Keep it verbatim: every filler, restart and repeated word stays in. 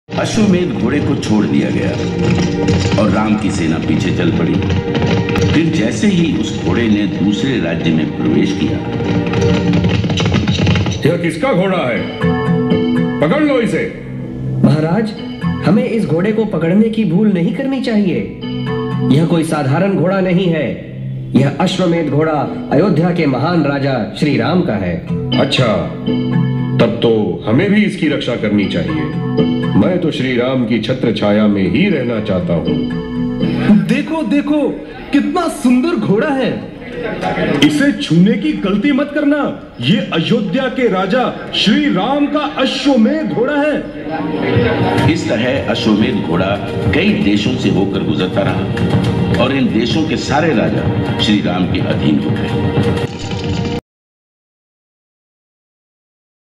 अश्वमेध घोड़े को छोड़ दिया गया और राम की सेना पीछे चल पड़ी। फिर जैसे ही उस घोड़े ने दूसरे राज्य में प्रवेश किया। यह किसका घोड़ा है? पकड़ लो इसे। महाराज, हमें इस घोड़े को पकड़ने की भूल नहीं करनी चाहिए। यह कोई साधारण घोड़ा नहीं है। यह अश्वमेध घोड़ा अयोध्या के महान राजा श्री राम का है। अच्छा, तब तो हमें भी इसकी रक्षा करनी चाहिए। मैं तो श्री राम की छत्र छाया में ही रहना चाहता हूँ। देखो देखो, कितना सुंदर घोड़ा है। इसे छूने की गलती मत करना। ये अयोध्या के राजा श्री राम का अश्वमेध घोड़ा है। इस तरह अश्वमेध घोड़ा कई देशों से होकर गुजरता रहा और इन देशों के सारे राजा श्री राम के अधीन हो गए।